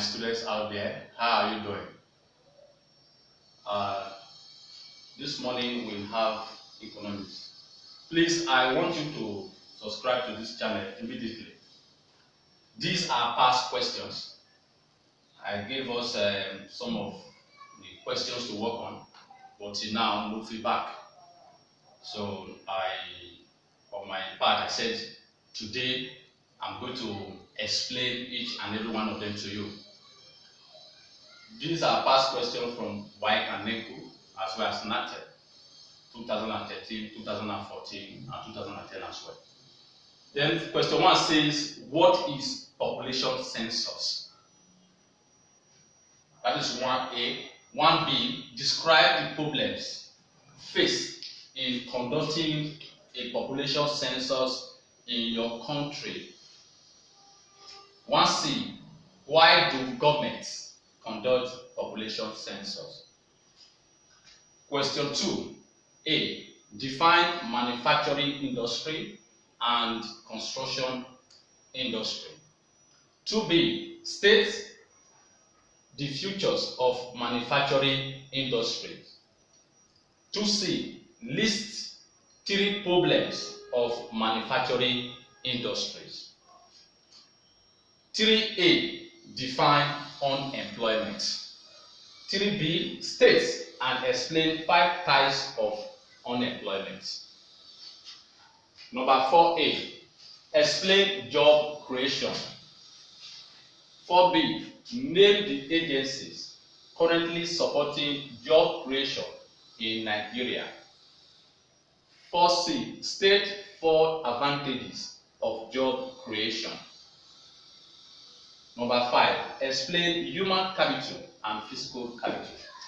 students out there. How are you doing? This morning we'll have economics. Please, I want you to subscribe to this channel immediately. These are past questions. I gave us some of the questions to work on, but till now, no feedback. So on my part, I said today I'm going to explain each and every one of them to you. These are past questions from WAEC and NECO, as well as NATEP, 2013, 2014, and 2010 as well. Then question 1 says, what is population census? That is 1A. 1B, describe the problems faced in conducting a population census in your country. 1C, why do governments conduct population census? Question 2A, define manufacturing industry and construction industry. 2B, state the futures of manufacturing industry. 2C, list 3 problems of manufacturing industries. 3A, define unemployment. 3B, state and explain 5 types of unemployment. Number 4A, explain job creation. 4B, name the agencies currently supporting job creation in Nigeria. 4C, state 4 advantages of job creation. Number 5, explain human capital and physical capital.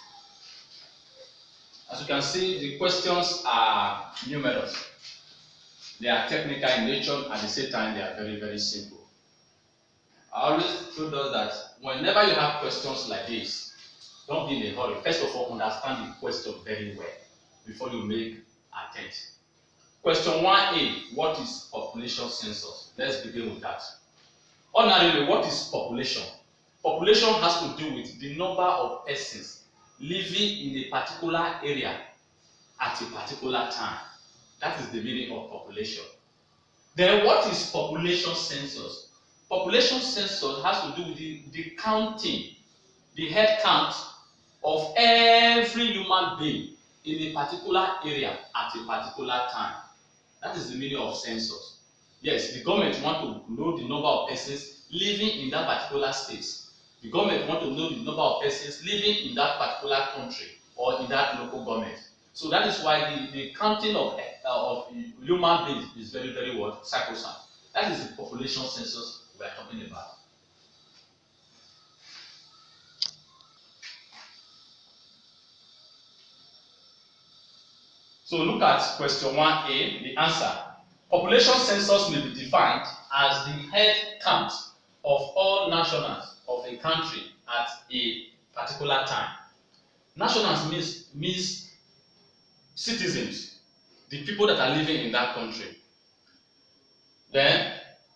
As you can see, the questions are numerous. They are technical in nature, at the same time they are very, very simple. I always told us that whenever you have questions like this, don't be in a hurry. First of all, understand the question very well before you make attempt. Question 1A, what is population census? Let's begin with that. Ordinarily, what is population? Population has to do with the number of persons living in a particular area at a particular time. That is the meaning of population. Then what is population census? Population census has to do with the counting, the head count of every human being in a particular area at a particular time. That is the meaning of census. Yes, the government want to know the number of persons living in that particular state. The government want to know the number of persons living in that particular country or in that local government. So that is why the counting of human beings is very, very sacrosanct. That is the population census we are talking about. So look at question 1A, the answer. Population census may be defined as the head count of all nationals of a country at a particular time. Nationals means citizens, the people that are living in that country. Then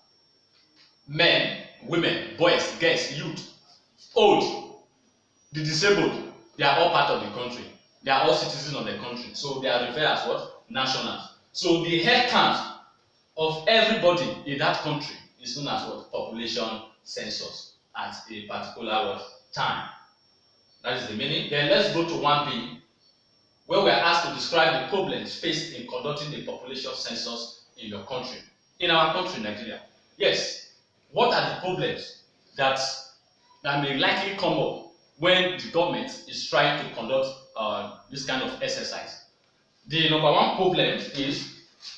men, women, boys, girls, youth, old, the disabled, they are all part of the country. They are all citizens of the country. So they are referred as what? Nationals. So the head count of everybody in that country is known as what? Population census at a particular time. That is the meaning. Then let's go to 1B, where we are asked to describe the problems faced in conducting a population census in your country. In our country, Nigeria. Yes. What are the problems that may likely come up when the government is trying to conduct this kind of exercise? The number 1 problem is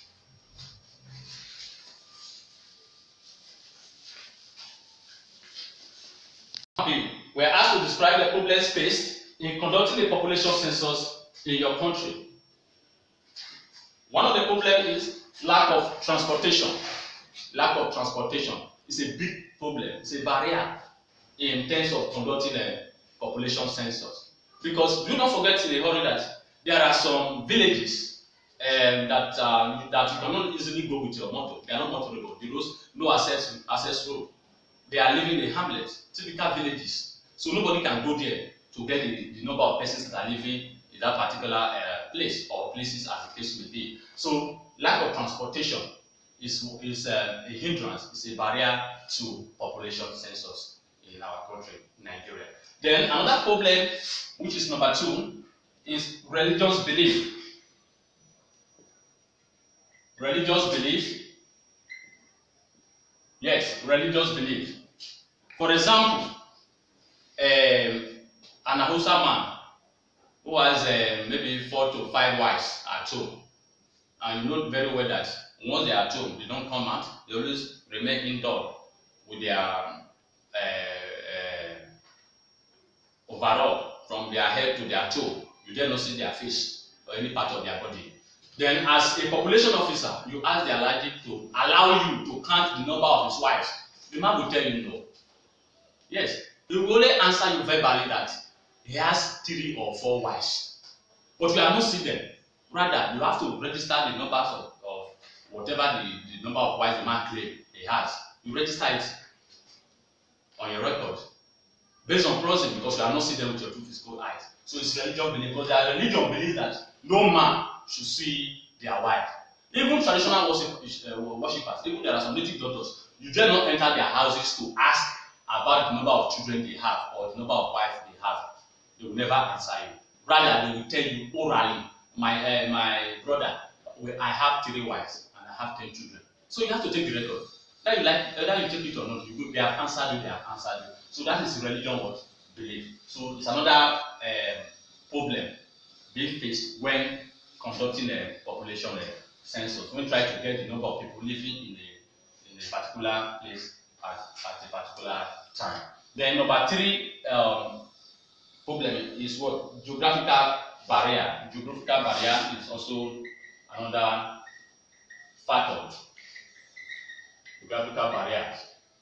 we are asked to describe the problems faced in conducting a population census in your country. One of the problems is lack of transportation. Lack of transportation is a big problem. It's a barrier in terms of conducting a population census. Because do not forget in a hurry that there are some villages that you cannot easily go with your motor. They are not motorable. The roads, no access road. they are living in hamlets, typical villages. So nobody can go there to get the number of persons that are living in that particular place or places as the case may be. So lack of transportation is a hindrance, is a barrier to population census in our country, Nigeria. Then another problem, which is number 2, is religious belief. Religious belief. Yes, religious belief. For example, an Hausa man who has maybe 4 to 5 wives at home, and you know very well that once they are at home, they don't come out. They always remain indoor with their overall from their head to their toe. You dare not see their face or any part of their body. Then, as a population officer, you ask the allergic to allow you to count the number of his wives. The man will tell you no. Yes, he will only answer you verbally that he has 3 or 4 wives, but you are not seeing them. Rather, you have to register the numbers of whatever the number of wives the man claims he has. You register it on your record based on process, because you are not seeing them with your 2 physical eyes. So it's religion belief, because their religion believes that no man should see their wife. Even traditional worshippers, even there are some native doctors, you dare not enter their houses to ask about the number of children they have or the number of wives they have. They will never answer you. Rather, they will tell you orally, my brother, I have 3 wives and I have 10 children. So you have to take the record. Whether you take it or not, they have answered you, they have answered you. So that is religion belief. So it's another problem being faced when conducting a population census. When try to get the number of people living in a particular place at a particular time. Then number 3 problem is what? Geographical barrier. Geographical barrier is also another factor. Geographical barriers.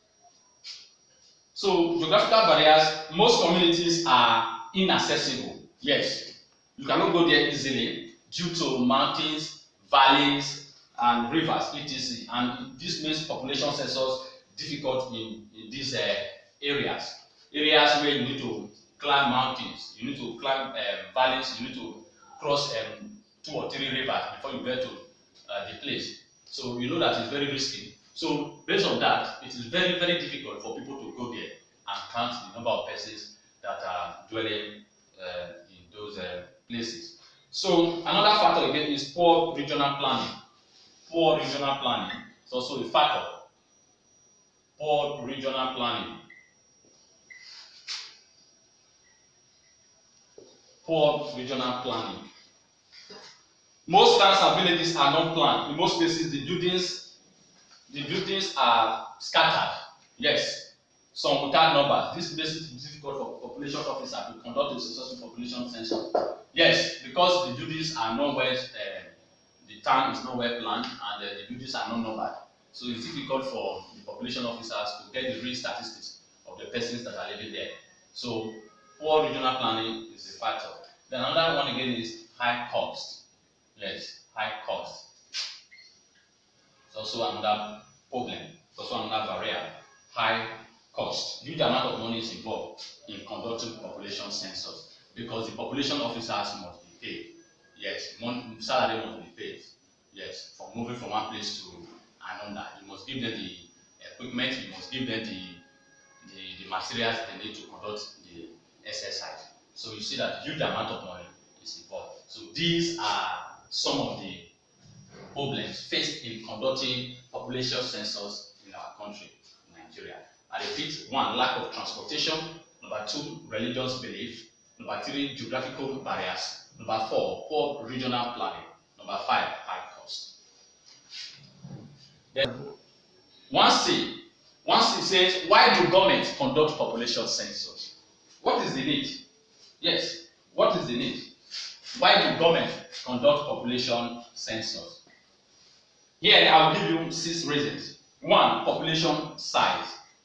So geographical barriers, most communities are inaccessible. Yes, you cannot go there easily due to mountains, valleys, and rivers, etc. And this makes population census difficult in these areas. Areas where you need to climb mountains, you need to climb valleys, you need to cross 2 or 3 rivers before you get to the place. So you know that it's very risky. So based on that, it is very, very difficult for people to go there and count the number of persons that are dwelling in those places. So another factor again is poor regional planning. Poor regional planning is also a factor. Poor regional planning. Poor regional planning. Most towns and villages are not planned. In most places, the buildings are scattered. Yes, some without numbers. This makes it difficult for population officer to conduct a successful population census. Yes, because the buildings are not well, the town is not well planned, and the buildings are not numbered. So it's difficult for the population officers to get the real statistics of the persons that are living there. So poor regional planning is a factor. Then another one again is high cost. Yes, high cost. It's also another problem. It's also another barrier. High cost. Huge amount of money is involved in conducting population census because the population officers must be paid. Yes, salary must be paid. Yes, for moving from one place to another. You must give them the equipment. You must give them the materials they need to conduct the exercise. So you see that huge amount of money is involved. So these are some of the problems faced in conducting population census in our country, Nigeria. I repeat, 1, lack of transportation. Number 2, religious belief. Number 3, geographical barriers. Number 4, poor regional planning. Number 5, high cost. Then 1C says, why do government conduct population census? What is the need? Yes, what is the need? Why do government conduct population census? Here I will give you 6 reasons. 1, population size.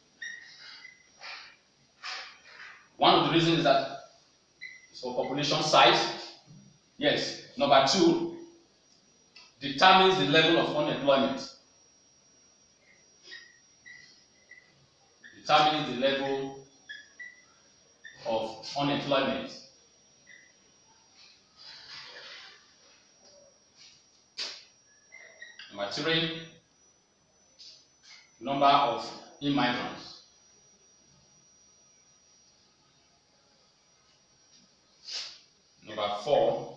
One of the reasons is that it's for population size. Yes. Number 2, determines the level of unemployment. determining the level of unemployment. Number 3, number of immigrants. Number 4,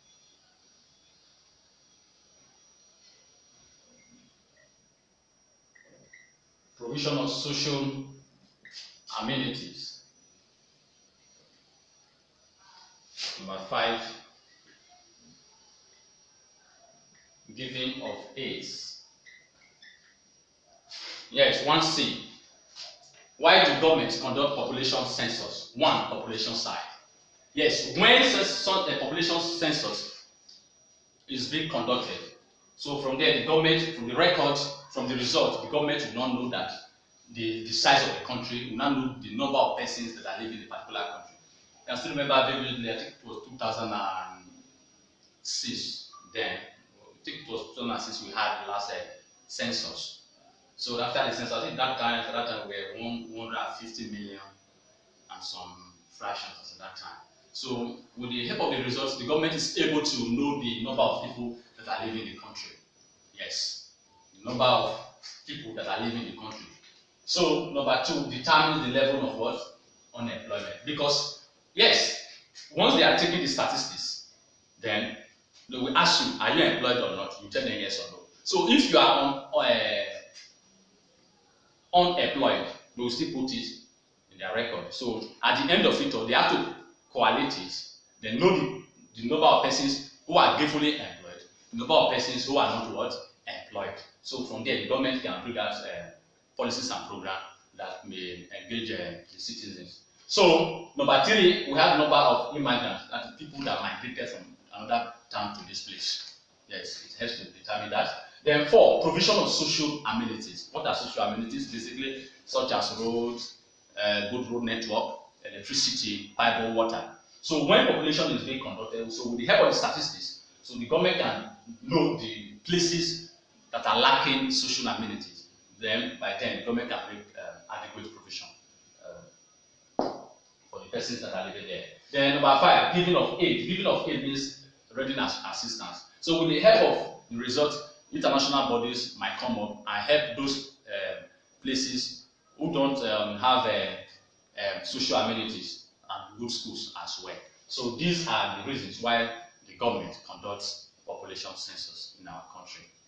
provision of social amenities. Number 5, giving of aids. Yes, 1C. Why do government conduct population census? 1, population side. Yes, when a population census is being conducted, so from there the government, from the record, from the result, the government will not know that the size of the country, will not know the number of persons that are living in a particular country. I can still remember vividly, I think it was 2006 then. I think it was 2006 we had the last census. So after the census, I think that time we were 150 million and some fractions at that time. So with the help of the results, the government is able to know the number of people that are living in the country. Yes, the number of people that are living in the country. So number 2, determine the level of what? Unemployment. Because yes, once they are taking the statistics, then they will ask you, are you employed or not? You tell them yes or no. So if you are unemployed, they will still put it in their record. So at the end of it all, they have to correlate it. They know the number of persons who are gainfully employed, the number of persons who are not what? Employed. So from there, the government can bring out policies and programs that may engage the citizens. So number 3, we have number of immigrants, that is people that migrated from another town to this place. Yes, it helps to determine that. Then 4, provision of social amenities. What are social amenities? Basically, such as roads, good road network, electricity, pipe, water. So when population is being conducted, so with the help of the statistics, so the government can know the places that are lacking social amenities. Then by then, the government can make adequate provision for the persons that are living there. Then number 5, giving of aid. Giving of aid means rendering assistance. So with the help of the result, international bodies might come up and help those places who don't have social amenities and good schools as well. So these are the reasons why the government conducts population census in our country.